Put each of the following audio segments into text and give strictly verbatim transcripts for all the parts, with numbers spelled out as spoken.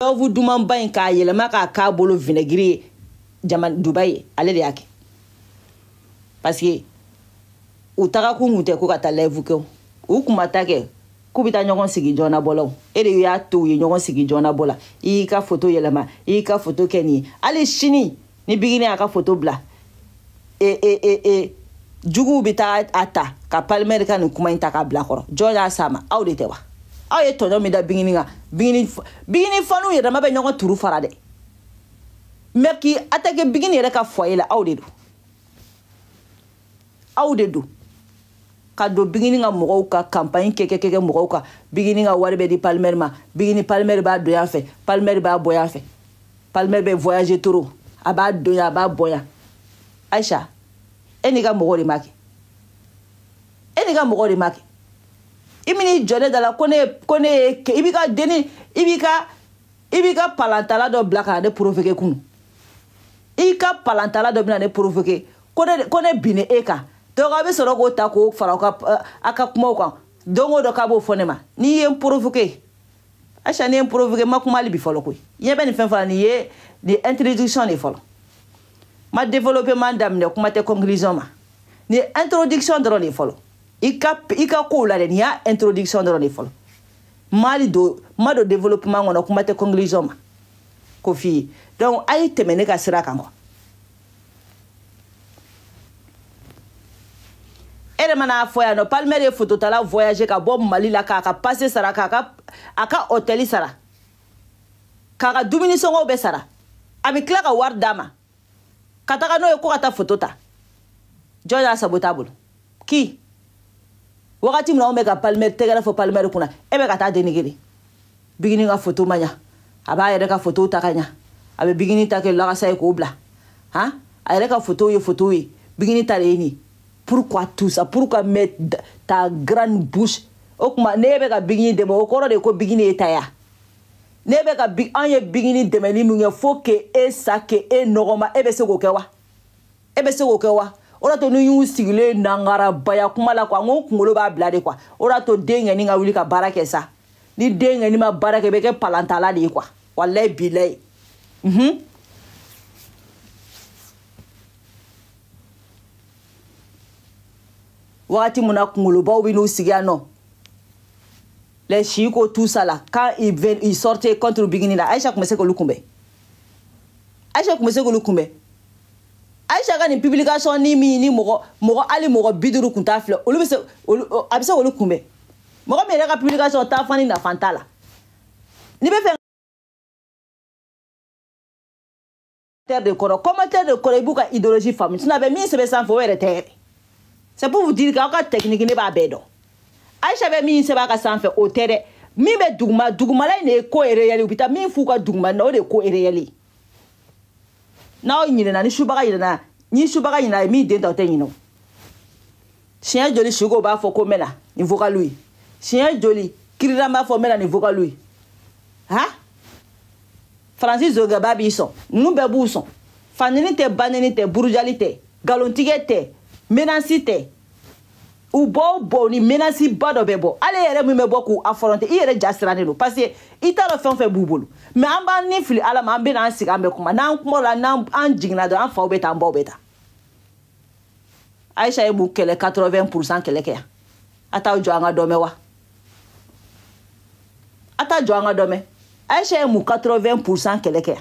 vous duman ba in k'a yɛlɛma k'a k'a bolo vinaigre ye jaman Dubaï ale de y'a kɛ parce que u taga kun kun tɛ ko ka taa live kɛ u kun ma taa kɛ k'u bɛ taa ɲɔgɔn sigi jɔna bɔ la e de y'a to u ye ɲɔgɔn sigi jɔna bɔ la i y'i ka photo yɛlɛma i y'i ka photo kɛ nin ye hali sini ni Bigini y'a ka photo bila e e e e juguw bɛ taa a ta ka Palmer ka nin kuma in ta k'a bila kɔrɔ jɔn y'a s'a ma aw de tɛ wa aw ye tɔɲɔ min da Bigini kan Bigini Bigini fanu yɛrɛ ma bɛ ɲɔgɔn turu fara dɛ mais k'i attaquer Bigini yɛrɛ ka foyer la aw de don aw de don ka do Bigini ka mɔgɔw ka campagne kɛ kɛ kɛ mɔgɔw ka Bigini ka wari bɛ di Palmer ma Bigini Palmer b'a don yan fɛ Palmer b'a bɔ yan fɛ Palmer bɛ voyager trop a b'a don yan a b'a bɔ yan Aïcha e n'i ka mɔgɔ de ma kɛ e n'i ka mɔgɔ de ma kɛ i bɛn'i jɔ ne da la ko ne ko ne ye i b'i ka denni i b'i ka i b'i ka palantala dɔ bila ka na ne provoquer kunu i ka palantala dɔ bɛna ne provoquer ko ne ko ne bin e kan donc a bɛ sɔrɔ k'o ta k'o fara a ka kumaw kan don o don k'a b'o fɔ ne ma n'i ye n provoquer Aïcha n'i ye n provoquer ma kuma hali bi fɔlɔ koyi i ɲɛ bɛ nin fɛn fɔlɔ nin ye nin introduction de fɔlɔ ma développement daminɛ kuma tɛ conclusion ma nin introduction dɔrɔn de fɔlɔ i ka i ka kow la dɛ nin y'a introduction dɔrɔn de fɔlɔ ma do ma do développement kɔnɔ kuma tɛ conclusion ma ko f'i ye donc a ye tɛmɛ ne ka sira kan quoi e de mana fɔ yan nɔ Palmer ye photo tala voyager ka bɔ Mali la k'a ka passe sara k'a ka a ka hôtel sara k'a ka dumuni sɔngɔw bɛɛ sara a bɛ tila ka wari d'a ma ka taga n'o ye ko ka taa photo ta jɔn y'a sago t'a bolo qui wagati min na anw bɛ ka Palmer tɛgɛrɛ fɔ Palmer kunna e bɛ ka taa dénigrer Bigini ka photo ma ɲa a b'a yɛrɛ ka photo ta ka ɲa a bɛ Bigini ta kɛ lagasa ye k'o bila han a yɛrɛ ka photo ye photo ye Bigini ta de ye nin pourquoi tout ça pourquoi mettre ta grande bouche o kuma ne bɛ ka Bigini dɛmɛ o kɔrɔ de ko Bigini ye ta ya ne bɛ ka an ye Bigini dɛmɛli min kɛ fo que e sa que e nɔgɔma e bɛ se k'o kɛ wa e bɛ se k'o kɛ wa o de to ni y'u sigilen nangarabaya kuma la quoi n ko kunkolo b'a bila de quoi o de to den ŋɛni ka wuli ka baara kɛ sa ni den ŋɛni ma baara kɛ i bɛ kɛ palantala de ye quoi walayi bilayi mhm wagati mun na kunkolobaw bɛ n'u sigi yan nɔ les Chico tout ça là quand ils viennent ils sortaient contre Bigini là Aïcha tun bɛ se k'olu kunbɛn Aïcha tun bɛ se k'olu kunbɛn Aïcha ka nin publication ni min ni mɔgɔ mɔgɔ hali mɔgɔ bi duuru kun t'a filɛ olu bɛ se olu a bɛ se k'olu kunbɛn mɔgɔ min yɛrɛ ka publication t'a fɔ ni nafa t'a la n'i bɛ fɛ de kɔrɔ commentaire de kɔrɔ i b'u ka idéologie faamu sinon a bɛ min sɛbɛn sanfɛ o yɛrɛ tɛ yɛrɛ c'est pour vous dire qu'aw ka technique ne b'a bɛɛ dɔn Aïcha bɛ min sɛbɛn a ka sanfɛ o tɛ dɛ min bɛ duguma dugumala in de ye ko réel u bɛ taa min f'u ka duguma na o de ye ko réel ye n'aw ɲinɛna ni subaga ɲinɛna ni subaga ɲinɛna ye min den ta o tɛ ɲinɛ o siɲɛ joli Chico b'a fɔ ko n bɛ na nin vocal ye siɲɛ joli Kirina b'a fɔ n bɛ na nin vocal ye han Francis Zogaba b'i sɔn ninnu bɛɛ b'u sɔn fanini tɛ banini tɛ burujali tɛ nkalontigɛ tɛ menace tɛ u bɔ bɔ ni menace ba dɔ bɛ bɔ ale yɛrɛ min bɛ bɔ k'u affronter i yɛrɛ ja sirannen don parce que i t'a dɔn fɛn o fɛn b'u bolo mais an b'an ni fili Ala ma an bɛ n'an sigi an bɛ kuma n'an kuma la n'an an jiginna dɔrɔn an faw bɛ taa an baw bɛ taa Aïcha ye mun kɛlɛ quatre-vingts pour cent kɛlɛ kɛ yan a t'aw jɔ an ka dɔ mɛn wa a t'a jɔ an ka dɔ mɛn Aïcha ye mun quatre-vingts pour cent kɛlɛ kɛ yan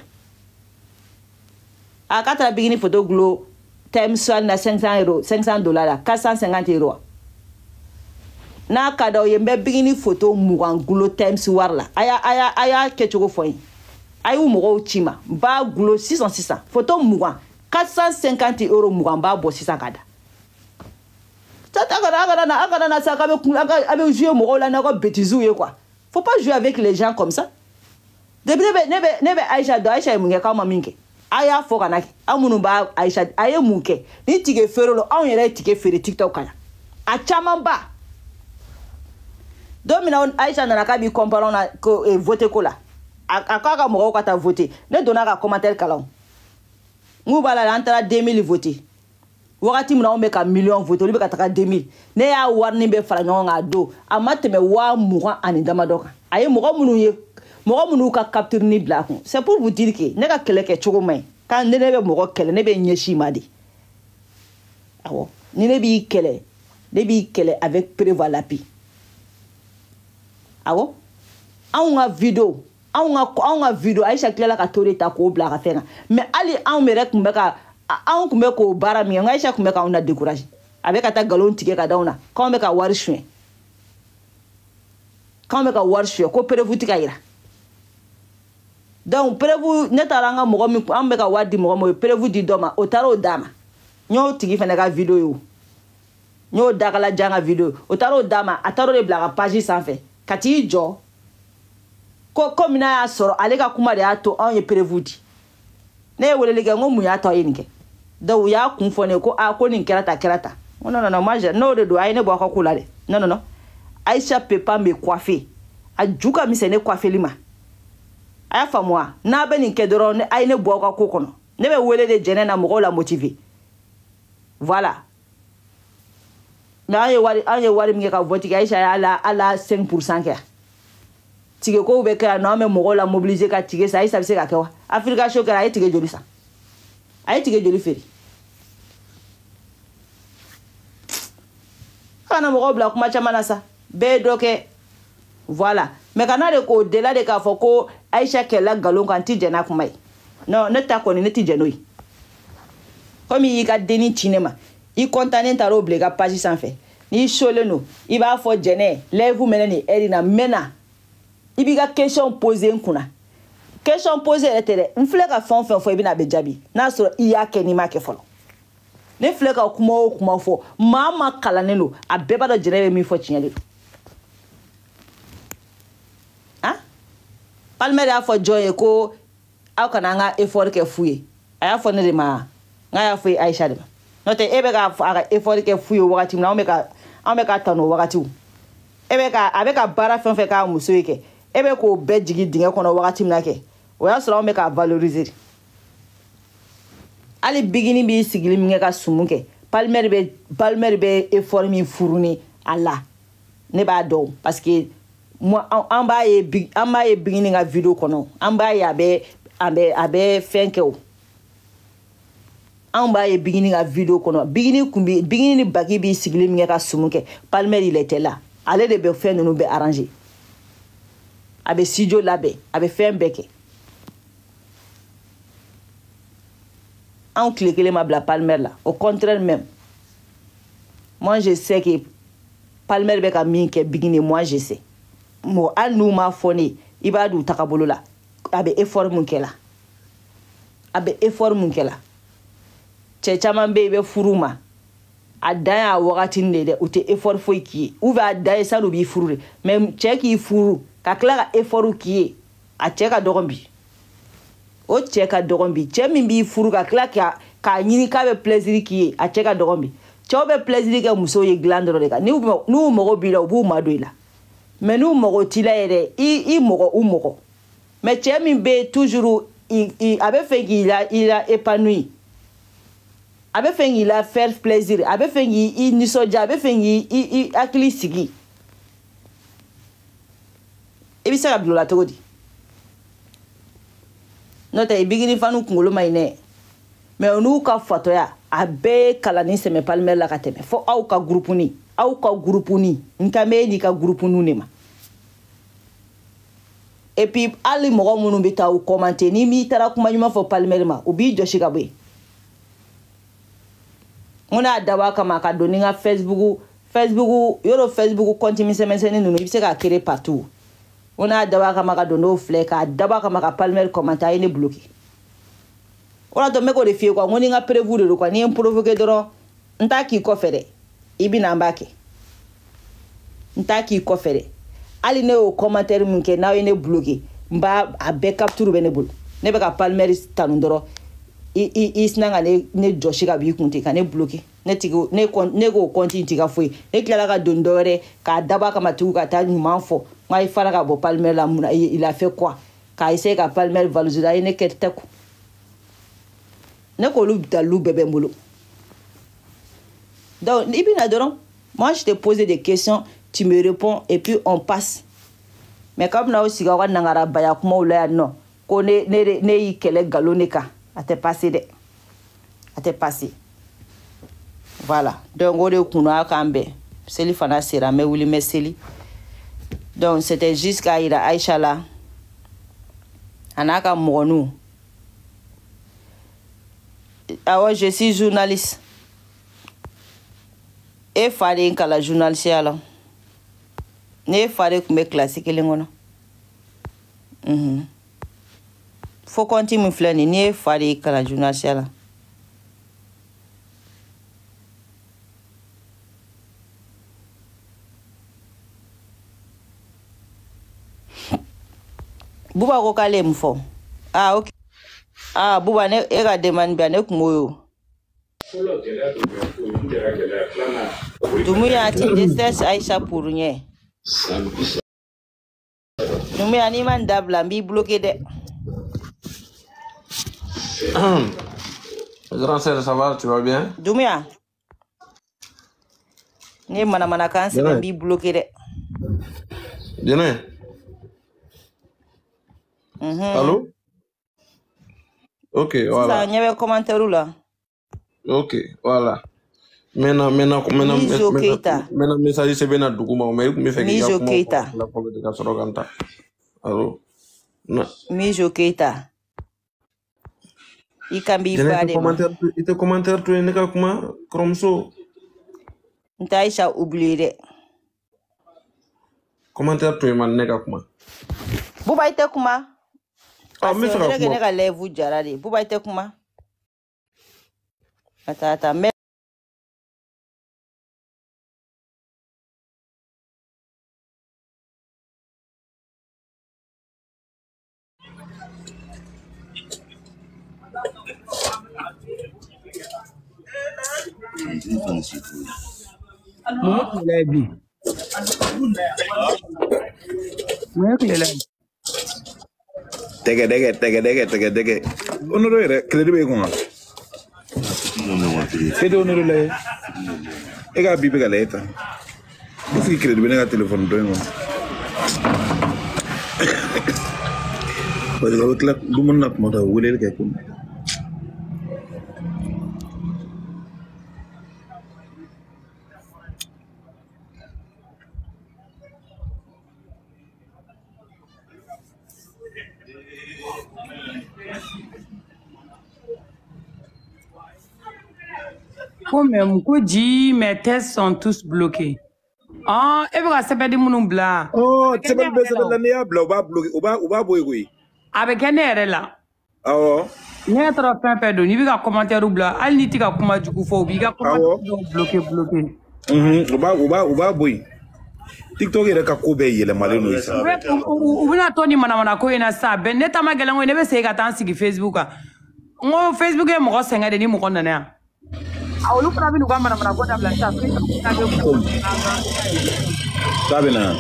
a k'a taara Bigini photo gulo thème soal na cinq cents euros cinq cents dollars la quatre cent cinquante euros n'a ka d'aw ye n bɛ Bigini photo mugan gulo thème wari la a y'a a y'a a y'a kɛcogo fɔ n ye a y'u mɔgɔw ci ma n b'a gulo sisan sisan photo mugan quatre cent cinquante euros mugan n b'a bɔ sisan ka da a kana a kana na a kana na sa k'a bɛ kun a bɛ jouer mɔgɔw la n'aw ka bêtises ye quoi faut pas jouer avec les gens comme ça depuis ne bɛ ne bɛ ne bɛ Aïcha dɔn Aïcha ye mun kɛ k'aw ma min kɛ a y'a fɔ ka na kɛ aw minnu b'a Aïcha a ye mun kɛ ni tige feere la anw yɛrɛ ye tige feere TikTok kan a caman ba don min na Aïcha nana k'a b'i comparer na ko voter ko la a k'a ka mɔgɔw ka taa voter ne donna ka commentaire kalan n k'u b'a la an taara deux mille voter wagati min na anw bɛ ka million voter olu bɛ ka taga deux mille ne y'a warinin bɛɛ fara ɲɔgɔn kan a don a ma tɛmɛ waa mugan ani damadɔ kan a ye mɔgɔ minnu ye mɔgɔ minnu ka capture ni bila kun c'est pour vous dire que ne ka kɛlɛ kɛ cogo man ɲi quand ne bɛ mɔgɔ kɛlɛ ne bɛ ɲɛsin ma de awɔ ni ne b'i kɛlɛ ne b'i kɛlɛ avec preuve à l'appui awɔ anw ka vidéo anw ka anw ka vidéo Aïcha tilala ka to de ta k'o bila a ka fɛn kan mais hali anw yɛrɛ tun bɛ ka anw tun bɛ k'o baara min kɛ Aïcha tun bɛ k'anw na décourager a bɛ ka taa nkalon tigɛ ka d'anw na k'anw bɛ ka wari suɲɛ k'anw bɛ ka wari suɲɛ ko preuve tɛ ka yira donc preuve ne taara an ka mɔgɔ min an bɛ ka wari di mɔgɔ ma o ye preuve di dɔ ma o taara o d'a ma n y'o tigi fana ka vidéo ye o n y'o dakalajan ka vidéo o taara o d'a ma a taara o de bila a ka page sanfɛ ka t'i jɔ ko komi n'a y'a sɔrɔ ale ka kuma de y'a to anw ye preuve di ne ye weleli kɛ n ko mun y'a to a ye nin kɛ donc u y'a kun fɔ ne ko ah ko nin kɛra ta kɛra ta n ko non non non moi n'o de don a ye ne bɔ a ka ko la dɛ non non non Aïcha peut pas me coiffer a ju ka misɛn ne coiffeli ma a y'a faamu wa n'a bɛ nin kɛ dɔrɔn a ye ne bɔ a ka ko kɔnɔ ne bɛ wele de jɛnɛ na mɔgɔw la motiver voilà mais an ye wari an ye wari min kɛ ka vote kɛ Aïcha y'a la ala cinq pour cent kɛ tige kow bɛ kɛ yan nɔ an bɛ mɔgɔw la mobiliser ka tige san Aïcha bɛ se ka kɛ wa Africa Show kɛra a ye tige joli san a ye tige joli feere kana mɔgɔw bila kuma caman na sa bɛɛ ye dɔ kɛ voilà mais kana de k'o dela de k'a fɔ ko Aïcha kɛlɛla nkalon kan n tɛ jɛn n'a kuma ye non ne ta kɔni ne tɛ jɛn n'o ye komi i y'i ka denni ci ne ma i contannen taara o bila i ka page sanfɛ n'i solen don i b'a fɔ jɛnɛ live mɛnɛ nin heure in na n mɛnna i b'i ka question poser n kunna question poser yɛrɛ tɛ dɛ n filɛ ka fɛn o fɛn fɔ i bɛna a bɛ jaabi n'a sɔrɔ i y'a kɛ n'i m'a kɛ fɔlɔ ne filɛ ka kuma o kuma fɔ maa ma kalannen don a bɛɛ b'a dɔn jɛnɛ bɛ min fɔ tiɲɛ de don han Palmer y'a fɔ jɔn ye ko aw kana an ka effort kɛ fu ye a y'a fɔ ne de ma n k'a y'a fɔ Aïcha de ma n'o tɛ e bɛ ka a ka effort kɛ fu ye wagati min na anw bɛ ka anw bɛ ka tanu o wagatiw e bɛ ka a bɛ ka baara fɛn fɛn k'a muso ye kɛ e bɛ k'o bɛɛ jigin dingɛ kɔnɔ wagati min na kɛ o y'a sɔrɔ anw bɛ k'a valoriser hali bigini b'i sigili min kɛ ka sumu kɛ Palmer bɛ Palmer bɛ effort min furu ni a la ne b'a dɔn parce que moi an b'a ye an b'a ye bigini ka vidéo kɔnɔ an b'a ye a bɛ a bɛ a bɛ fɛn kɛ o an b'a ye bigini ka vidéo kɔnɔ bigini kun bi bigini ni baki b'i sigili min kɛ ka sumu kɛ Palmer il était là ale de bɛ fɛn ninnu bɛ arranger a bɛ studio labɛn a bɛ fɛn bɛɛ kɛ anw tile kelen ma bila Palmer la au contraire même moi je sais que Palmer bɛ ka min kɛ bigini moi je sais mo hali n'u m'a fɔ ne i b'a dun tagabolo la a bɛ effort mun kɛ la a bɛ effort mun kɛ la cɛ caman bɛ yen i bɛ furu ma a dan y'a wagati de dɛ u tɛ effort foyi k'i ye ou bien a dan ye sani u b'i furu de mais cɛ k'i furu ka tila ka effort k'i ye a cɛ ka dɔgɔn bi o cɛ ka dɔgɔn bi cɛ min b'i furu ka tila ka k'a ɲini k'a bɛ plaisir k'i ye a cɛ ka dɔgɔn bi cɛw bɛ plaisir kɛ musow ye dilan dɔrɔn de kan n'u n'u mago b'i la u b'u madon i la mais n'u mago t'i la yɛrɛ i i mɔgɔ u mɔgɔ mais cɛ min bɛ toujours i i a bɛ fɛ k'i la i la épanoui a bɛ fɛ k'i la faire plaisir a bɛ fɛ k'i i nisɔndiya a bɛ fɛ k'i i i hakili sigi i bɛ se ka bila o la cogo di n'o tɛ bigini fanu kunkolo ma ɲi dɛ mais n'u ka fatɔya a bɛɛ ye kalanni sɛmɛ Palmer la ka tɛmɛ fo aw ka groupe ni aw ka groupe ni n kan bɛ e n'i ka groupe nu de ma et puis hali mɔgɔ minnu bɛ taa u commenter ni m'i taara kuma ɲuman fɔ Palmer ma u b'i jɔsi ka bɔ yen n ko n'a dabɔ a kama ka don ni n ka Facebook Facebook yɔrɔ Facebook compte misɛnmisɛnnin ninnu i bɛ se k'a créer partout n ko n'a dabɔ a kama ka don n'o filɛ k'a dabɔ a kama ka Palmer commenter a ye ne bloquer o la to n bɛ k'o de f'i ye quoi n ko ni n ka preuve de don quoi ni n ye n provoquer dɔrɔn n t'a k'i kɔfɛ dɛ i bɛ na n b'a kɛ n t'a k'i kɔfɛ dɛ hali ne y'o commentaire min kɛ n'aw ye ne bloquer n b'a a bɛɛ capture bɛ ne bolo ne bɛ ka Palmer tanu dɔrɔn i i i sina ka ne ne jɔsi ka b'i kun ten ka ne bloquer ne tigi ne ne k'o compte in t'i ka foyi ne tilala ka don dɔ wɛrɛ k'a dabɔ a kama tugun ka taa ɲuman fɔ n ko a ye fara ka bɔ Palmer la mun na il a fait quoi k'a essayer ka Palmer valoriser a ye ne kɛ tɛ ko ne k'olu dalilu bɛɛ bɛ n bolo donc i bɛ na dɔrɔn moi je te pose des questions tu me réponds et puis on passe mais comme na aussi ga nangara baya kuma ula no ko ne ne ne yi kele galonika ate passé de ate passé voilà donc on est kuna kambe seli fana sera me wuli meseli donc c'était jusqu'à ira Aïcha là anaka mogonu ah je suis journaliste et fallait que la journaliste là ne fallait que me classique les ngona mhm faut continuer flâner ne fallait que la journaliste là Buba ko kale mfo ah ok ah buba ne e ga demande bien ne kumoyo Dumuya ti distance Aïcha pour rien Dumuya ni man dabla mbi bloqué de Grand sœur, ça va, tu vas bien? Dumuya ni mana mana kan se mbi bloqué de Bien. Mhm. Allô? Ok, voilà. Ça, il y avait un commentaire là. Ok, voilà. Maintenant, maintenant, maintenant, Mijo Keita. maintenant, message c'est bien à Dougouma, mais me fait Mijo Keita. la politique à Soroganta. Allô? Non. Mijo Keita. Il can be Bien, bad. il commentaire, il commentaire, tu es né comment? Comme ça. Ntaisha oublié. Commentaire, tu es man né comment? Buba ite kuma. Ah, mais ça va. Je ne sais pas vous jarade. Buba ite kuma. Ata ata me. Tege tege tege tege tege tege. Onoro yere kredi be kuma. Kredi onoro le. Ega bibi ga leta. Isi kredi be na telephone do ngo. Wala ko tla dumun nak mo da wulel ke kuma. Même Koji, mes tests sont tous bloqués. Ah, et voilà, c'est pas des mounous blancs. Oh, c'est pas besoin de l'année à blanc, ou ba bloqué, ou ba ou ba boy oui. Avec un air là. Ah oh. Il y a trop de perdons. Il y a un commentaire blanc. Il y a un commentaire du coup faux. Il y a un commentaire bloqué, bloqué. Mhm. Ou ba ou ba ou ba boy. TikTok est ka ko be yele male no isa. Ou bien Tony mana mana ko ina sa. Ben neta magala ngo nebe sega tansi ki Facebook a. Ngo Facebook e mo senga de ni mo konna na. A olu pra binu gamba na mana ko tabla sa. Sabina.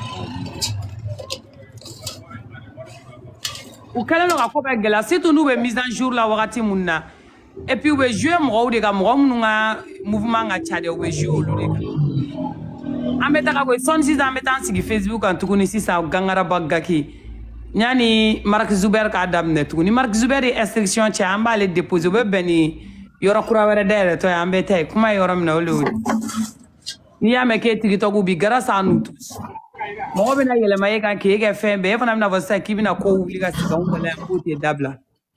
Ou kala no ko be gela surtout nous be mise en jour la wakati munna. Et puis we jouer mo de ga mo nga mouvement nga chade we jouer olu de ga. Ameta ka ko son si ameta sigi Facebook en tukuni si sa gangara bagaki. Nyani Mark Zuber ka adam ne tukuni Mark Zuber e instruction cha amba le déposer be beni yoro kura were dere to ambeta kuma yoro mna olu. Ni ya meke TikTok bi grâce à nous tous. Mo be na yele maye kan ke ke fembe e fana na vosa ki bi na ko wuli ga sika on la côté dabla.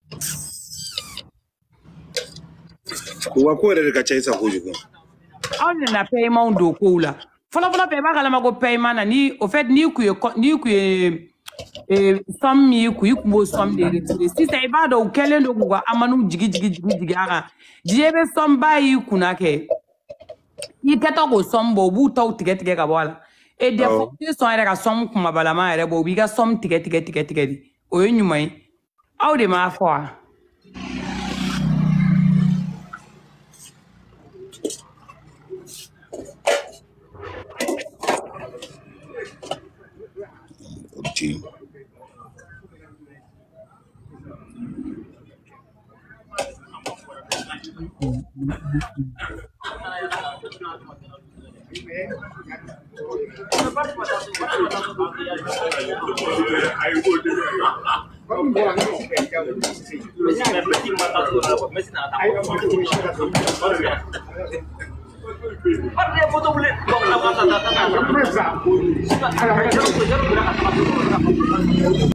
Wa ko re ka chaisa ko jugo. On na paiement do ko la. Fala fala pe ba kala ma ko paiement na ni au fait ni ku ni ku e somme mi ku ku mo somme de retirer si sai ba do kelen do ku amanu jigi jigi jigi jigi ara jiebe somme ba yi kuna ke yi keto ko somme bo bu taw tige tige ka wala e de fo so era ka somme kuma bala ma ere bo bi ga somme tige tige tige tige di o yenyuma yi aw de ma fo a Sim. Dia foto boleh kok